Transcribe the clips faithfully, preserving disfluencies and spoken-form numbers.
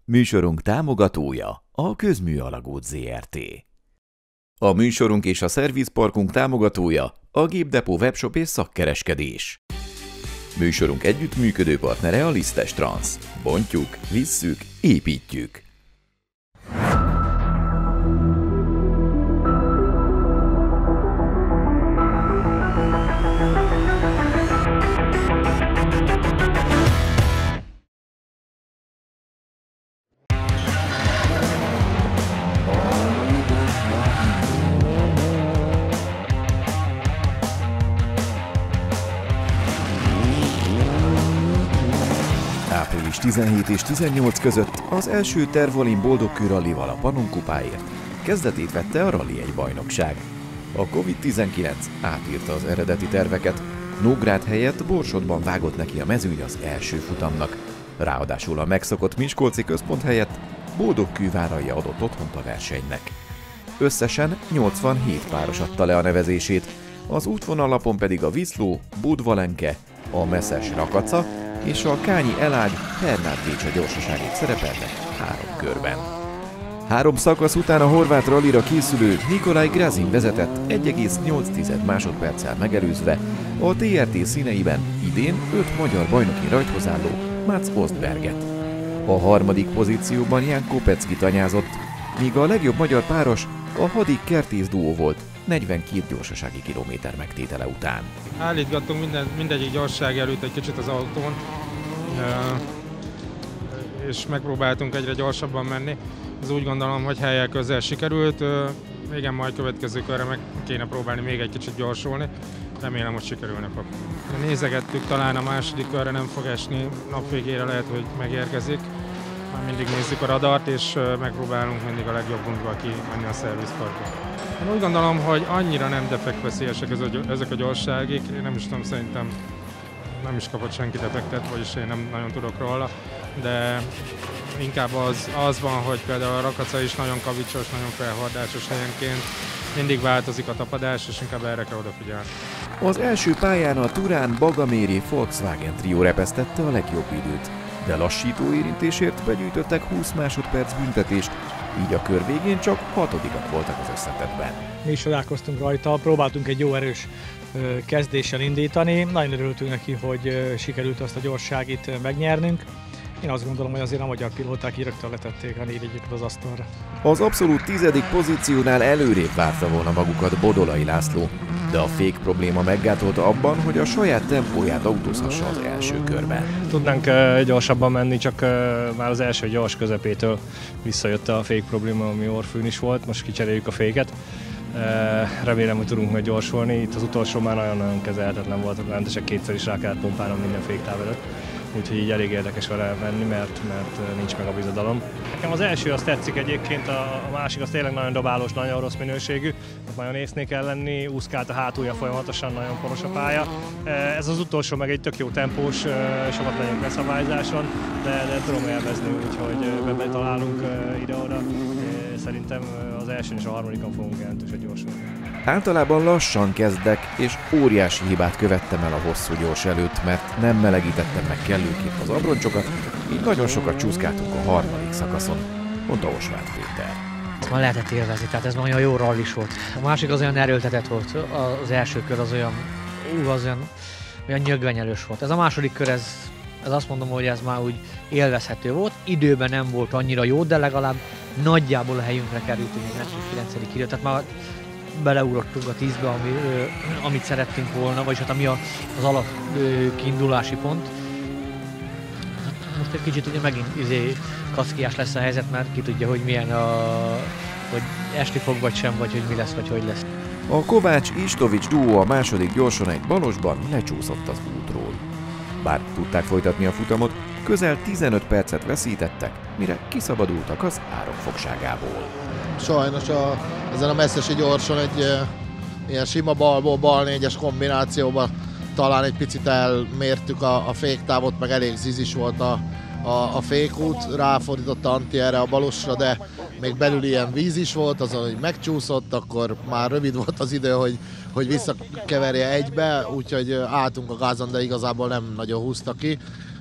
Műsorunk támogatója a Közműalagút zé er té. A műsorunk és a szervizparkunk támogatója a Gépdepó webshop és szakkereskedés. Műsorunk együttműködő partnere a Lisztes Transz. Bontjuk, visszük, építjük. április tizenhét és tizennyolc között az első Tervolin boldogkő rallival a Pannon kupáért kezdetét vette a Rally egy bajnokság. A kovid tizenkilenc átírta az eredeti terveket, Nógrád helyett Borsodban vágott neki a mezőny az első futamnak. Ráadásul a megszokott miskolci központ helyett Boldogkőváralja adott otthont a versenynek. Összesen nyolcvanhét páros adta le a nevezését, az útvonalapon pedig a Viszló, Budvalenke, a Messzes Rakaca és a Kányi Elág Hernát Bécsa gyorsaságét szerepeltek három körben. Három szakasz után a horvát rallira készülő Nikolaj Grazin vezetett egy egész nyolc másodperccel megelőzve a té er té színeiben idén öt magyar bajnoki rajthoz álló Mats Ostberget. A harmadik pozícióban Jan Kopecki tanyázott, míg a legjobb magyar páros a Hadik Kertész duó volt negyvenkét gyorsasági kilométer megtétele után. Állítgattunk minden, mindegyik gyorsaság előtt egy kicsit az autón, és megpróbáltunk egyre gyorsabban menni. Ez úgy gondolom, hogy helyek közel sikerült. Igen, majd következő körre meg kéne próbálni még egy kicsit gyorsulni. Remélem, hogy sikerülne fog. Nézegettük, talán a második körre nem fog esni, nap végére lehet, hogy megérkezik. Már mindig nézzük a radart, és megpróbálunk mindig a legjobbunkba kimenni a szervizparkba. Én úgy gondolom, hogy annyira nem defektveszélyesek ezek a gyorságig. Én nem is tudom, szerintem nem is kapott senki defektet, vagyis én nem nagyon tudok róla, de inkább az, az van, hogy például a Rakaca is nagyon kavicsos, nagyon felhordásos helyenként, mindig változik a tapadás, és inkább erre kell odafigyelni. Az első pályán a Turán Bagaméri Volkswagen trió repesztette a legjobb időt, de lassító érintésért begyűjtöttek húsz másodperc büntetést, így a kör végén csak hatodikak voltak az összetettben. Mi is találkoztunk rajta, próbáltunk egy jó erős kezdéssel indítani, nagyon örültünk neki, hogy sikerült azt a gyorságit megnyernünk. Én azt gondolom, hogy azért a magyar pilóták rögtön letették a négyegyeket az asztalra. Az abszolút tizedik pozíciónál előrébb várta volna magukat Bodolai László, de a fék probléma meggátolta abban, hogy a saját tempóját autózhassa az első körben. Tudnánk gyorsabban menni, csak már az első gyors közepétől visszajött a fék probléma, ami orfűn is volt, most kicseréljük a féket. Remélem, hogy tudunk majd gyorsulni. Itt az utolsó már nagyon-nagyon kezelhetetlen volt, rendesen kétszer is rá kellett pompálnom minden féktáv előtt. Úgyhogy így elég érdekes vele menni, mert, mert nincs meg a bizodalom. Nekem az első az tetszik egyébként, a másik az tényleg nagyon dobálós, nagyon rossz minőségű. Nagyon észné kell lenni, úszkált a hátulja folyamatosan, nagyon poros a pálya. Ez az utolsó meg egy tök jó tempós, sokat legyünk leszabályzáson, de, de tudom élvezni, úgyhogy betalálunk ide-oda. Szerintem az elsőn és a harmadikon fogunk jelentősen gyorsulni. Általában lassan kezdek, és óriási hibát követtem el a hosszú gyors előtt, mert nem melegítettem meg kellőképp az abroncsokat, így nagyon sokat csúszkáltunk a harmadik szakaszon, mondta Osváth Péter. Ma lehetett élvezni, tehát ez már olyan jó rallis volt. A másik az olyan erőltetett volt, az első kör az olyan, ú, az olyan, olyan nyögvenyelős volt. Ez a második kör, ez, ez azt mondom, hogy ez már úgy élvezhető volt. Időben nem volt annyira jó, de legalább nagyjából a helyünkre kerültünk a kilencedik idő, tehát már beleugrottunk a tízbe, ami, ö, amit szerettünk volna, vagyis hát ami a, az alap ö, kiindulási pont. Most egy kicsit ugye megint izé, kackiás lesz a helyzet, mert ki tudja, hogy milyen a, hogy esni fog vagy sem, vagy hogy mi lesz, vagy hogy lesz. A Kovács-Istovics duó a második gyorson egy balosban lecsúszott az útról. Bár tudták folytatni a futamot, közel tizenöt percet veszítettek, mire kiszabadultak az áram fogságából. Sajnos a, ezen a messzesi gyorson egy e, ilyen sima balból bal négyes kombinációban talán egy picit elmértük a, a féktávot, meg elég zizis volt a, a, a fékút, ráfordította Antti erre a balosra, de még belül ilyen víz is volt, azon, hogy megcsúszott, akkor már rövid volt az idő, hogy, hogy visszakeverje egybe, úgyhogy álltunk a gázon, de igazából nem nagyon húzta ki.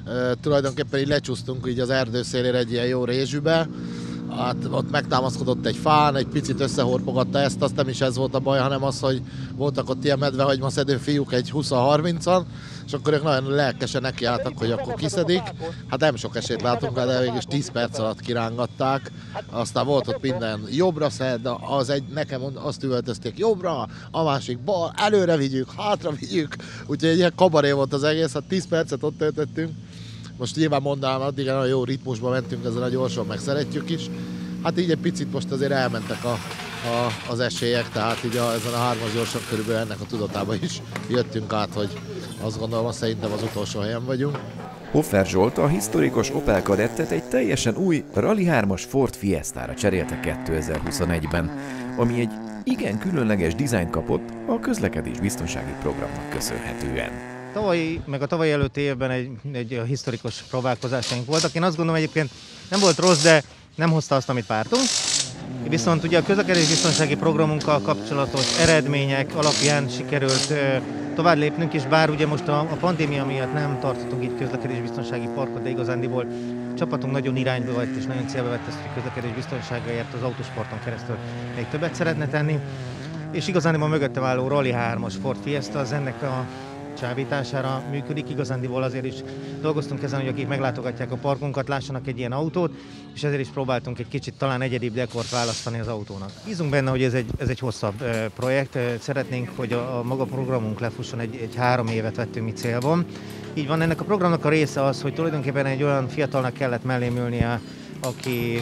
tulajdonképpen így lecsúsztunk így az erdő szélére egy ilyen jó rézsűbe. Hát ott megtámaszkodott egy fán, egy picit összehorpogatta ezt, azt nem is ez volt a baj, hanem az, hogy voltak ott ilyen medvehagymaszedő fiúk egy húsz-harmincan, és akkor ők nagyon lelkesen nekiálltak, hogy akkor kiszedik. Hát nem sok esélyt látunk rá, de végül is tíz perc alatt kirángatták. Aztán volt ott minden jobbra szed, az egy, nekem azt üvöltözték jobbra, a másik bal, előre vigyük, hátra vigyük. Úgyhogy egy ilyen kabaré volt az egész, hát tíz percet ott töltöttünk. Most nyilván mondanám, addig nagyon jó ritmusban mentünk ezen a gyorsan, meg szeretjük is. Hát így egy picit most azért elmentek a, a, az esélyek, tehát így a, ezen a hármas gyorsan körülbelül ennek a tudatába is jöttünk át, hogy azt gondolom, azt szerintem az utolsó helyen vagyunk. Hoffer Zsolt a historikus Opel Kadettet egy teljesen új Rally hármas Ford Fiestára cserélte kétezer-huszonegyben, ami egy igen különleges dizájnt kapott a közlekedés biztonsági programnak köszönhetően. Tavalyi, meg a tavalyi előtti évben egy, egy historikus próbálkozásaink voltak. Én azt gondolom egyébként nem volt rossz, de nem hozta azt, amit vártunk. Viszont ugye a közlekedésbiztonsági programunkkal kapcsolatos eredmények alapján sikerült uh, tovább lépnünk, és bár ugye most a, a pandémia miatt nem tartottunk itt közlekedésbiztonsági parkot, de igazándiból csapatunk nagyon irányba vett és nagyon célba vett ezt, hogy közlekedésbiztonságért az autósporton keresztül még többet szeretne tenni. És igazándiból mögöttem álló Rally hármas Ford Fiesta az ennek a csábítására működik. Igazándiból azért is dolgoztunk ezen, hogy akik meglátogatják a parkunkat, lássanak egy ilyen autót, és ezért is próbáltunk egy kicsit talán egyedibb dekort választani az autónak. Bízunk benne, hogy ez egy, ez egy hosszabb uh, projekt. Szeretnénk, hogy a, a maga programunk lefusson, egy, egy három évet vettünk mi célban. Így van, ennek a programnak a része az, hogy tulajdonképpen egy olyan fiatalnak kellett mellém ülnie, aki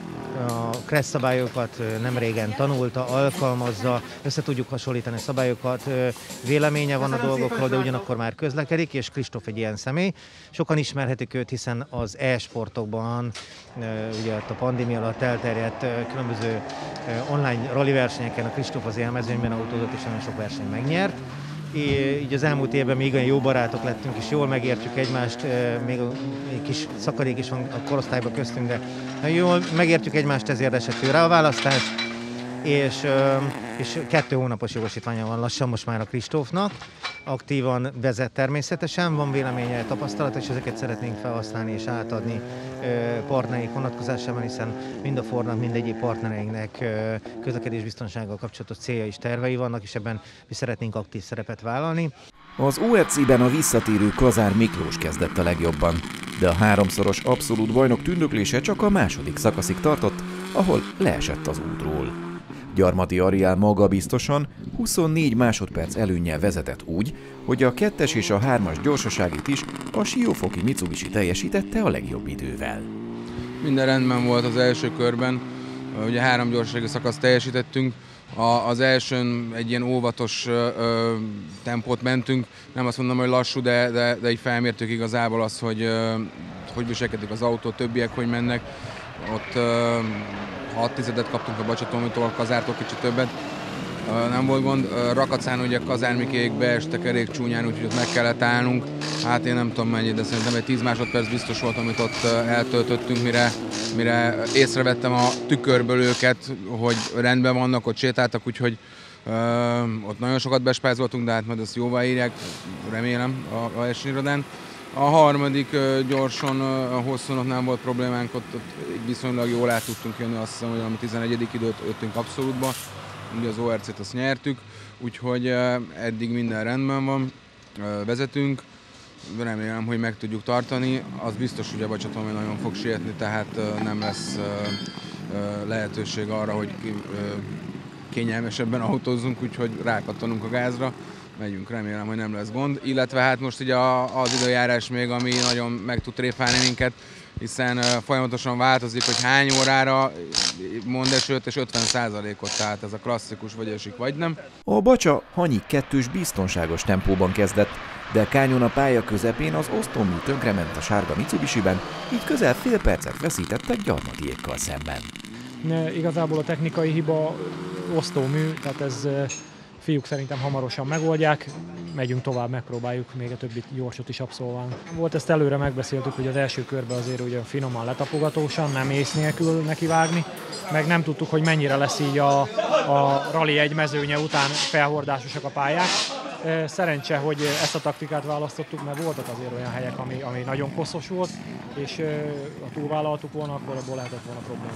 a kressz szabályokat nem régen tanulta, alkalmazza, össze tudjuk hasonlítani a szabályokat, véleménye van a dolgokról, de ugyanakkor már közlekedik, és Kristóf egy ilyen személy. Sokan ismerhetik őt, hiszen az e-sportokban, ugye a pandémia alatt elterjedt különböző online rally versenyeken a Kristóf az élmezőnyben autózott, és nagyon sok versenyt megnyert. Így az elmúlt évben még olyan jó barátok lettünk, és jól megértjük egymást, még egy kis szakadék is van a korosztályban köztünk, de jól megértjük egymást, ezért esett ő rá a választás, és, és kettő hónapos jogosítványa van lassan most már a Kristófnak. Aktívan vezet természetesen, van véleménye, tapasztalata, és ezeket szeretnénk felhasználni és átadni partnereink vonatkozásában, hiszen mind a Fordnak, mind egyéb partnereinknek közlekedésbiztonsággal kapcsolatos célja és tervei vannak, és ebben mi szeretnénk aktív szerepet vállalni. Az o er cé-ben a visszatérő Kazár Miklós kezdett a legjobban, de a háromszoros abszolút bajnok tündöklése csak a második szakaszig tartott, ahol leesett az útról. Gyarmati Ariel magabiztosan huszonnégy másodperc előnnyel vezetett úgy, hogy a kettes és a hármas gyorsaságit is a siófoki Mitsubishi teljesítette a legjobb idővel. Minden rendben volt az első körben, ugye három gyorsasági szakaszt teljesítettünk, a, az elsőn egy ilyen óvatos ö, ö, tempót mentünk, nem azt mondom, hogy lassú, de, de, de így felmértük igazából azt, hogy ö, hogy viselkedik az autó, többiek hogy mennek. Ott ö, hat tizedet kaptunk a Bacsatomtól, a Kazártól kicsit többet, nem volt gond. Rakacán ugye a Kazármikék beestek elég csúnyán, úgyhogy ott meg kellett állnunk. Hát én nem tudom mennyi, de szerintem egy tíz másodperc biztos volt, amit ott eltöltöttünk, mire, mire észrevettem a tükörből őket, hogy rendben vannak, ott sétáltak, úgyhogy ö, ott nagyon sokat bespázoltunk, de hát majd ezt jóvá írják, remélem a, a versenyirodán. A harmadik gyorsan, a hosszúnak nem volt problémánk, ott, ott viszonylag jól át tudtunk jönni, azt hiszem, hogy a tizenegyedik időt jöttünk abszolútba, ugye az o er cét azt nyertük, úgyhogy eddig minden rendben van, vezetünk, remélem, hogy meg tudjuk tartani, az biztos, hogy a Bacsatom nagyon fog sietni, tehát nem lesz lehetőség arra, hogy kényelmesebben autózzunk, úgyhogy rákattanunk a gázra. Megyünk, remélem, hogy nem lesz gond. Illetve hát most ugye az időjárás még, ami nagyon meg tud tréfálni minket, hiszen folyamatosan változik, hogy hány órára mond esőt, és ötven százalékot, tehát ez a klasszikus, vagy esik, vagy nem. A Bacsa Hanyik kettős biztonságos tempóban kezdett, de Kányon a pálya közepén az osztómű tönkrement a sárga Mitsubishiben, így közel fél percet veszítettek Gyarmatiékkal szemben. Igazából a technikai hiba osztómű, tehát ez fiúk szerintem hamarosan megoldják, megyünk tovább, megpróbáljuk még a többi gyorsot is abszolválni. Volt ezt előre megbeszéltük, hogy az első körben azért ugye finoman letapogatósan, nem ész nélkül nekivágni, meg nem tudtuk, hogy mennyire lesz így a, a Rally egy mezőnye után felhordásosak a pályák. Szerencse, hogy ezt a taktikát választottuk, mert voltak azért olyan helyek, ami, ami nagyon koszos volt, és ha túlvállaltuk volna, akkor abból lehetett volna probléma.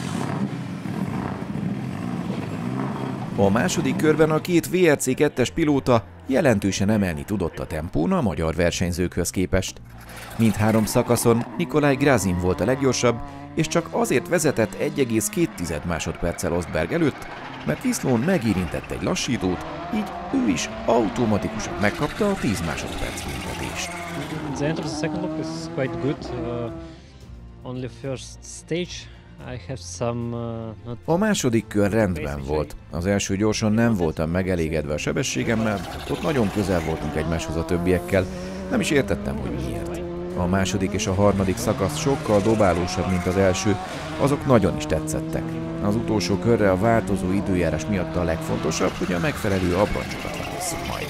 A második körben a két vé er cé kettes pilóta jelentősen emelni tudott a tempón a magyar versenyzőkhöz képest. Mindhárom szakaszon Nikolaj Grazin volt a leggyorsabb, és csak azért vezetett egy egész két másodperccel Östberg előtt, mert Wislón megérintett egy lassítót, így ő is automatikusan megkapta a tíz másodperc büntetést. The end of the second loop is quite good. Uh, only first stage. I have some, uh, not... A második kör rendben volt. Az első gyorsan nem voltam megelégedve a sebességemmel, ott nagyon közel voltunk egymáshoz a többiekkel, nem is értettem, hogy miért. A második és a harmadik szakasz sokkal dobálósabb, mint az első, azok nagyon is tetszettek. Az utolsó körre a változó időjárás miatt a legfontosabb, hogy a megfelelő abroncsokat válasszuk majd.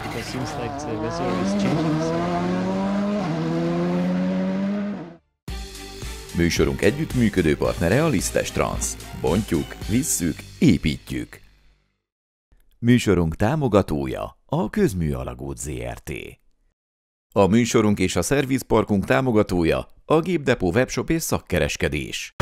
Műsorunk együttműködő partnere a Lisztes Trans. Bontjuk, visszük, építjük. Műsorunk támogatója a Közműalagút zé er té. A műsorunk és a szervizparkunk támogatója a Gépdepó webshop és szakkereskedés.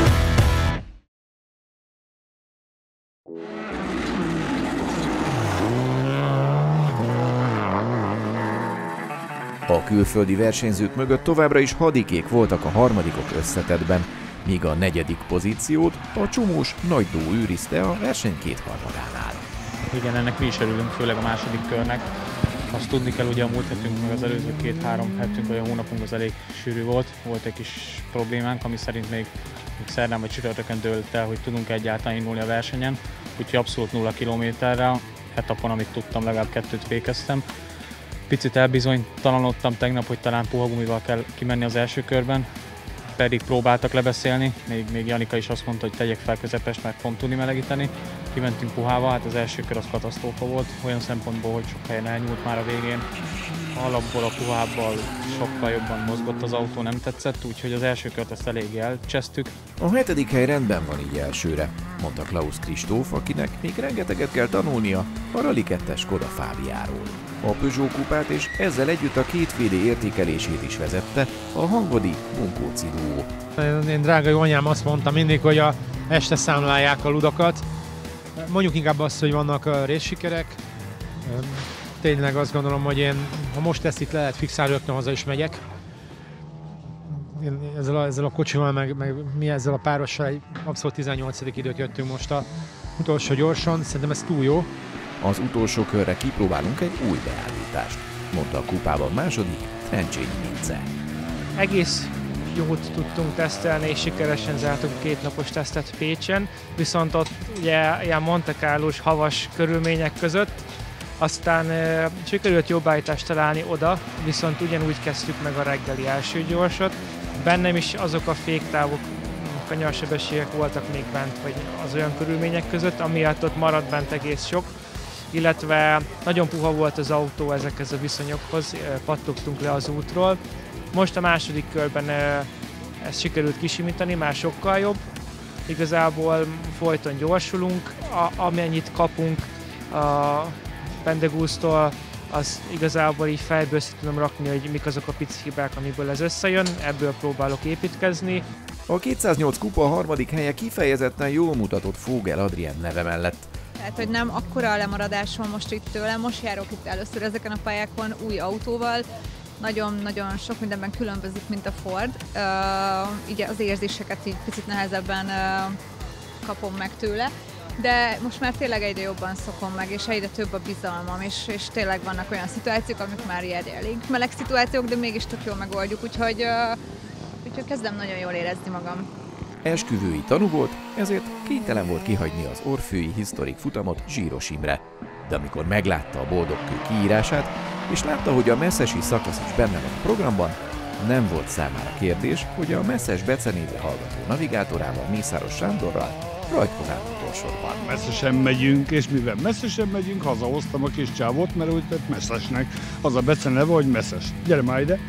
A külföldi versenyzők mögött továbbra is hadikék voltak a harmadikok összetettben, míg a negyedik pozíciót a csomós Nagy Dó őrizte a verseny kétharmadánál. Igen, ennek mi is örülünk, főleg a második körnek. Azt tudni kell, ugye a múlt hetünk, meg az előző két-három hetünk, vagy a hónapunk az elég sűrű volt. Volt egy kis problémánk, ami szerint még, még szerdán vagy csütörtökön dőlt el, hogy tudunk egyáltalán indulni a versenyen. Úgyhogy abszolút nulla kilométerrel, etapon, amit tudtam, legalább kettőt fékeztem. Picit elbizonytalanodtam tegnap, hogy talán puha gumival kell kimenni az első körben, pedig próbáltak lebeszélni, még, még Janika is azt mondta, hogy tegyek fel közepest, mert pont tudni melegíteni. Kimentünk puhával, hát az első kör az katasztrófa volt, olyan szempontból, hogy sok helyen elnyúlt már a végén. Alapból a puhábbal sokkal jobban mozgott az autó, nem tetszett, úgyhogy az első kört ezt eléggé elcsesztük. A hetedik hely rendben van így elsőre, mondta Klaus Kristóf, akinek még rengeteget kell tanulnia a Rally kettes Skoda Fábiáról. A Peugeot kupát és ezzel együtt a kétféle értékelését is vezette a Hangodi Bunkóci duó. Én drága jó anyám azt mondta mindig, hogy a este számlálják a ludakat. Mondjuk inkább azt, hogy vannak részsikerek. Tényleg azt gondolom, hogy én, ha most ezt itt le lehet fixálni, rögtön haza is megyek. Én ezzel a, ezzel a kocsival, meg, meg mi ezzel a párossal egy abszolút tizennyolcadik időt jöttünk most a utolsó gyorsan. Szerintem ez túl jó. Az utolsó körre kipróbálunk egy új beállítást, mondta a kupában második Trencsényi Vince. Egész jót tudtunk tesztelni, és sikeresen zártunk két napos tesztet Pécsen, viszont ott ugye ilyen Monte Carlo-s havas körülmények között, aztán e, sikerült jobb állítást találni oda, viszont ugyanúgy kezdtük meg a reggeli első gyorsot. Bennem is azok a féktávok, kanyarsebességek voltak még bent, vagy az olyan körülmények között, amiatt ott maradt bent egész sok, illetve nagyon puha volt az autó ezekhez a viszonyokhoz, pattogtunk le az útról. Most a második körben ezt sikerült kisimítani, már sokkal jobb. Igazából folyton gyorsulunk, a, amennyit kapunk a Pendegúztól, az igazából így fejből tudom rakni, hogy mik azok a pici hibák, amiből ez összejön, ebből próbálok építkezni. A kétszáznyolc kupa harmadik helye kifejezetten jól mutatott Fogel Adrien neve mellett. Tehát, hogy nem akkora a lemaradás van most itt tőlem, most járok itt először ezeken a pályákon új autóval, nagyon-nagyon sok mindenben különbözik, mint a Ford. Uh, így az érzéseket így picit nehezebben uh, kapom meg tőle, de most már tényleg egyre jobban szokom meg, és egyre több a bizalmam, és, és tényleg vannak olyan szituációk, amik már ilyen elég meleg szituációk, de mégis tök jól megoldjuk, úgyhogy, uh, úgyhogy kezdem nagyon jól érezni magam. Esküvői tanú volt, ezért kénytelen volt kihagyni az Orfői Historik futamot Zsíros Imre. De amikor meglátta a boldogkő kiírását, és látta, hogy a messzesi szakasz is benne van a programban, nem volt számára kérdés, hogy a messzes becenévre hallgató navigátorával, Mészáros Sándorral rajtkozált utolsorban. Messzesen megyünk, és mivel messzesen megyünk, hazahoztam a kis csávot, mert úgy tett messzesnek. Az a beceneve, hogy messzes. Gyere már ide!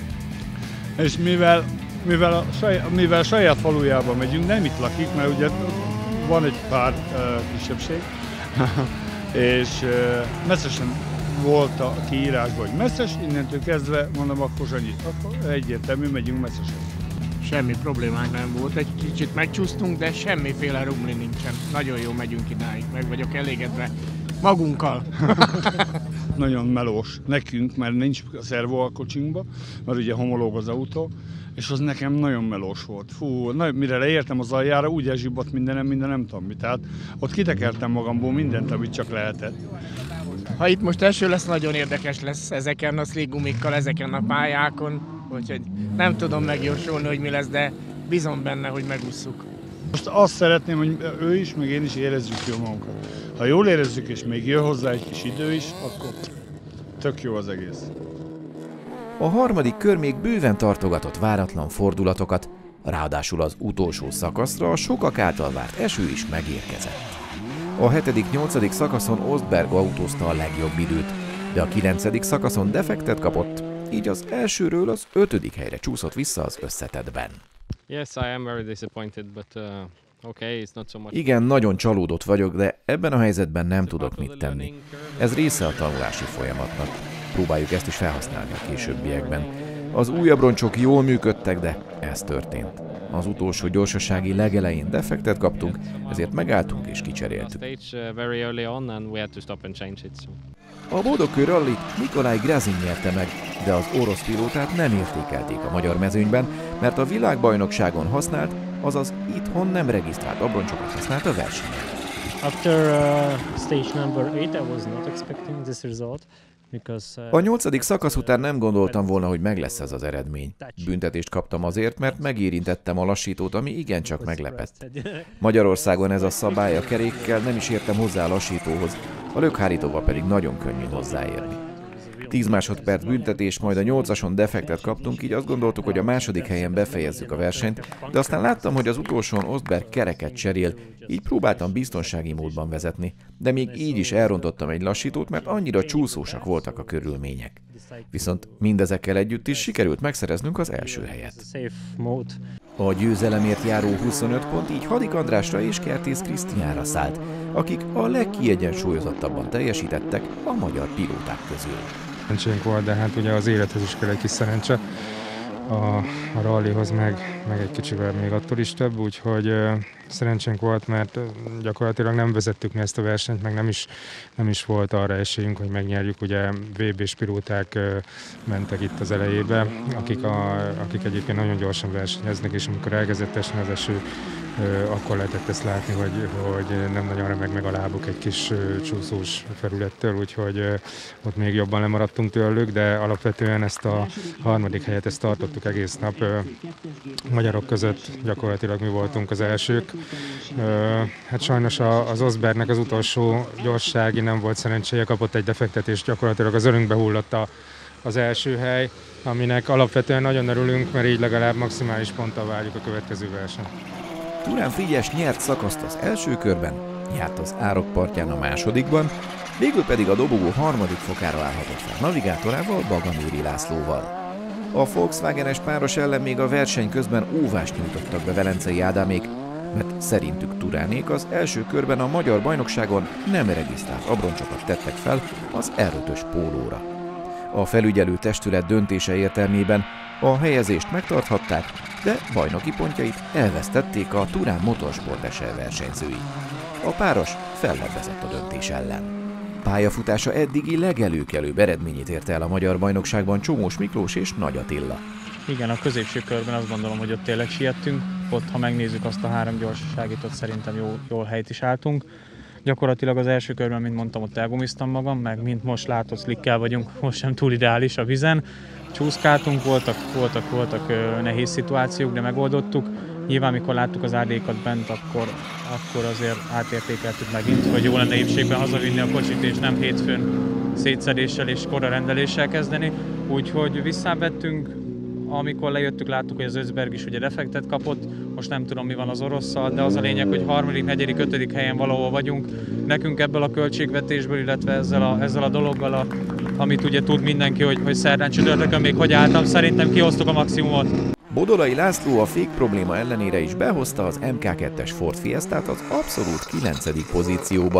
És mivel Mivel, a saját, mivel saját falujában megyünk, nem itt lakik, mert ugye van egy pár uh, kisebbség, és uh, messzesen volt a kiírásban, hogy messzes, innentől kezdve mondom, akkor Zsanyi, akkor egyértelmű, megyünk messzesen. Semmi problémánk nem volt, egy kicsit megcsúsztunk, de semmiféle rumli nincsen. Nagyon jó megyünk idáig, meg vagyok elégedve magunkkal. Nagyon melós nekünk, mert nincs szervo a kocsinkba, mert ugye homológ az autó, és az nekem nagyon melós volt. Fú, na, mire leértem az aljára, úgy elzsibbadt mindenem, minden nem tudom mi. Tehát ott kitekertem magamból mindent, amit csak lehetett. Ha itt most eső lesz, nagyon érdekes lesz ezeken a szligumikkal, ezeken a pályákon, úgyhogy nem tudom megjósolni, hogy mi lesz, de bízom benne, hogy megússzuk. Most azt szeretném, hogy ő is, meg én is érezzük jól magunkat. Ha jól érezzük, és még jön hozzá egy kis idő is, akkor tök jó az egész. A harmadik kör még bőven tartogatott váratlan fordulatokat, ráadásul az utolsó szakaszra a sokak által várt eső is megérkezett. A hetedik-nyolcadik szakaszon Ostberg autózta a legjobb időt, de a kilencedik szakaszon defektet kapott, így az elsőről az ötödik helyre csúszott vissza az összetettben. Yes, I am very disappointed, but uh, okay, it's not so much. Igen, nagyon csalódott vagyok, de ebben a helyzetben nem tudok mit tenni. Ez része a tanulási folyamatnak. Próbáljuk ezt is felhasználni a későbbiekben. Az új abroncsok jól működtek, de ez történt. Az utolsó gyorsasági legelején defektet kaptunk, ezért megálltunk és kicseréltük. A Boldogkő rallit Nikolaj Grazin nyerte meg, de az orosz pilótát nem értékelték a magyar mezőnyben, mert a világbajnokságon használt, azaz itthon nem regisztrált abroncsokat használt a versenyen. After uh, stage number eight, I was not expecting this result. A nyolcadik szakasz után nem gondoltam volna, hogy meg lesz ez az eredmény. Büntetést kaptam azért, mert megérintettem a lassítót, ami igencsak meglepett. Magyarországon ez a szabály, a kerékkel nem is értem hozzá a lassítóhoz, a lökhárítóval pedig nagyon könnyű hozzáérni. tíz másodperc büntetés, majd a nyolcason defektet kaptunk, így azt gondoltuk, hogy a második helyen befejezzük a versenyt, de aztán láttam, hogy az utolsón Ostberg kereket cserél, így próbáltam biztonsági módban vezetni, de még így is elrontottam egy lassítót, mert annyira csúszósak voltak a körülmények. Viszont mindezekkel együtt is sikerült megszereznünk az első helyet. A győzelemért járó huszonöt pont így Hadik Andrásra és Kertész Krisztiánra szállt, akik a legkiegyensúlyozottabban teljesítettek a magyar pilóták közül. Szerencsénk volt, de hát ugye az élethez is kell egy kis szerencse. A, a rallihoz meg, meg egy kicsivel még attól is több, úgyhogy uh, szerencsénk volt, mert uh, gyakorlatilag nem vezettük mi ezt a versenyt, meg nem is, nem is volt arra esélyünk, hogy megnyerjük. Ugye vé bés pilóták uh, mentek itt az elejébe, akik, a, akik egyébként nagyon gyorsan versenyeznek, és amikor elkezdett esni az eső, uh, akkor lehetett ezt látni, hogy, hogy nem nagyon remeg meg a lábuk egy kis uh, csúszós felülettől, úgyhogy uh, ott még jobban lemaradtunk tőlük, de alapvetően ezt a harmadik helyet ezt tartottuk egész nap. Magyarok között gyakorlatilag mi voltunk az elsők. Hát sajnos az Ostbergnek az utolsó gyorsági nem volt szerencséje, kapott egy defektet, és gyakorlatilag az örünkbe hullott az első hely, aminek alapvetően nagyon örülünk, mert így legalább maximális ponttal várjuk a következő versenyt. Turán Frigyes nyert szakaszt az első körben, járt az Árok partján a másodikban, végül pedig a dobogó harmadik fokára állhatott fel navigátorával, Bagaméri Lászlóval. A Volkswagenes páros ellen még a verseny közben óvást nyújtottak be Velencei Ádámék, mert szerintük Turánék az első körben a magyar bajnokságon nem regisztrált abroncsokat tettek fel az er ötös pólóra. A felügyelő testület döntése értelmében a helyezést megtarthatták, de bajnoki pontjait elvesztették a Turán Motorsport es el versenyzői. A páros fellebbezett a döntés ellen. Pályafutása eddigi legelőkelőbb eredményét érte el a magyar bajnokságban Csomós Miklós és Nagy Attila. Igen, a középső körben azt gondolom, hogy ott tényleg siettünk. Ott, ha megnézzük azt a három gyorsaságit, ott szerintem jó, jól helyt is álltunk. Gyakorlatilag az első körben, mint mondtam, ott elgumiztam magam, meg mint most látod, slickkel vagyunk, most sem túl ideális a vizen. Csúszkáltunk, voltak, voltak, voltak nehéz szituációk, de megoldottuk. Nyilván, mikor láttuk az á dé-kat bent, akkor, akkor azért átértékeltük megint, hogy jó lenne épségben hazavinni a kocsit, és nem hétfőn szétszedéssel és korra rendeléssel kezdeni. Úgyhogy visszavettünk, amikor lejöttük, láttuk, hogy az Ostberg is ugye defektet kapott, most nem tudom, mi van az orosszal, de az a lényeg, hogy harmadik, negyedik, ötödik helyen valahol vagyunk. Nekünk ebből a költségvetésből, illetve ezzel a, ezzel a dologgal, a, amit ugye tud mindenki, hogy, hogy szerdán csütörtökön még hogy álltam, szerintem kihoztuk a maximumot. Bodolai László a fék probléma ellenére is behozta az em ká kettes Ford Fiestát az abszolút kilencedik pozícióba,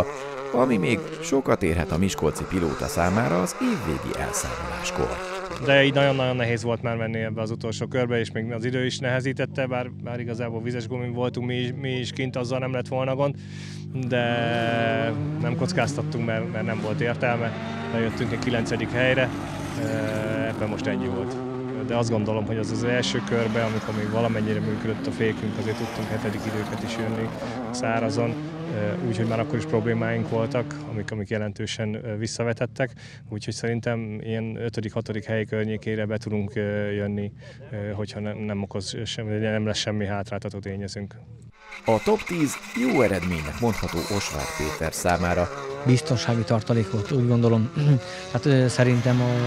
ami még sokat érhet a miskolci pilóta számára az évvégi elszámoláskor. De így nagyon-nagyon nehéz volt már menni ebbe az utolsó körbe, és még az idő is nehezítette, bár, bár igazából vizes gumin voltunk mi is, mi is kint, azzal nem lett volna gond, de nem kockáztattunk, mert, mert nem volt értelme. Lejöttünk egy kilencedik helyre, ebben most ennyi volt. De azt gondolom, hogy az az első körben, amikor még valamennyire működött a fékünk, azért tudtunk hetedik időket is jönni szárazon, úgyhogy már akkor is problémáink voltak, amik, amik jelentősen visszavetettek, úgyhogy szerintem ilyen ötödik-hatodik hely környékére be tudunk jönni, hogyha nem, nem, okoz semmi, nem lesz semmi hátráltató tényezőnk. A top tíz jó eredménynek mondható Osvárd Péter számára. Biztonsági tartalék volt, úgy gondolom. Hát szerintem a,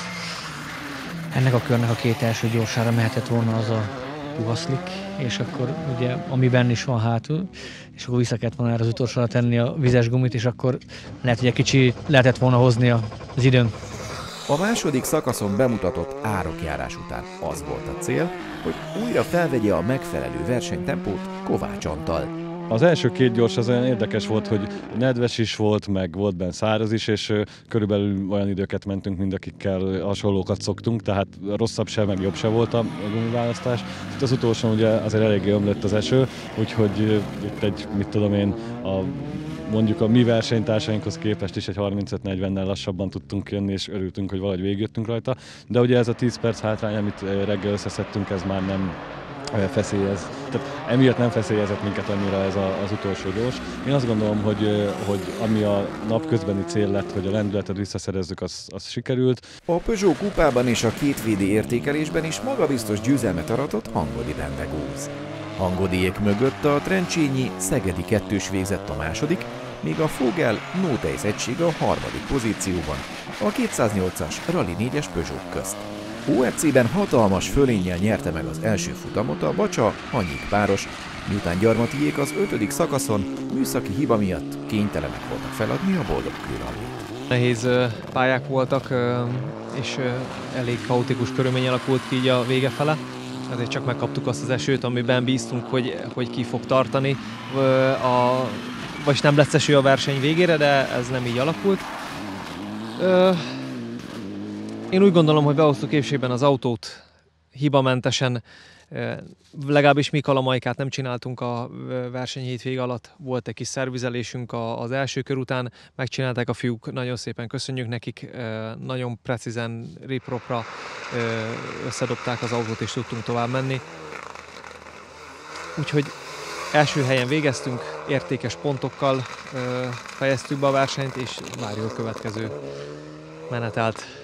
ennek a körnek a két első gyorsára mehetett volna az a puhaszlik, és akkor ugye amiben is van hátul, és akkor vissza kellett volna erre az utolsóra tenni a vizes gumit, és akkor lehet, hogy egy kicsi lehetett volna hozni az időn. A második szakaszon bemutatott árokjárás után az volt a cél, hogy újra felvegye a megfelelő versenytempót Kovács Antal. Az első két gyors az olyan érdekes volt, hogy nedves is volt, meg volt benne száraz is, és körülbelül olyan időket mentünk, mint akikkel hasonlókat szoktunk, tehát rosszabb se, meg jobb se volt a gumiválasztás. Itt az utolsón ugye azért eléggé ömlött az eső, úgyhogy itt egy, mit tudom én, a mondjuk a mi versenytársainkhoz képest is egy harmincöt-negyvennel lassabban tudtunk jönni, és örültünk, hogy valahogy végigjöttünk rajta. De ugye ez a tíz perc hátrány, amit reggel összeszedtünk, ez már nem feszélyez. Tehát emiatt nem feszélyezett minket annyira ez a, az utolsó gyors. Én azt gondolom, hogy, hogy ami a napközbeni cél lett, hogy a lendületet visszaszerezzük, az, az sikerült. A Peugeot kupában és a két vé dé értékelésben is magabiztos győzelmet aratott Hangodi Bendegúz. Hangodiék mögött a trencsényi Szegedi kettős végzett a második, míg a Vogel Noteis egysége a harmadik pozícióban, a kétszáznyolcas Rally négyes Peugeot közt. o er cében hatalmas fölénnyel nyerte meg az első futamot a Bacsa-Hanyik páros, miután Gyarmatiék az ötödik szakaszon műszaki hiba miatt kénytelenek voltak feladni a Boldogkő rallyt. Nehéz pályák voltak, és elég kaotikus körülmény alakult ki így a vége fele. Ezért csak megkaptuk azt az esőt, amiben bíztunk, hogy, hogy ki fog tartani. A, vagyis nem lesz eső a verseny végére, de ez nem így alakult. Én úgy gondolom, hogy behoztuk épségben az autót hibamentesen, legalábbis mi kalamajkát nem csináltunk a verseny hétvége alatt. Volt egy kis szervizelésünk az első kör után, megcsinálták a fiúk, nagyon szépen köszönjük nekik, nagyon precízen, ripropra összedobták az autót és tudtunk tovább menni. Úgyhogy első helyen végeztünk, értékes pontokkal fejeztük be a versenyt, és várjuk a következő menetelt.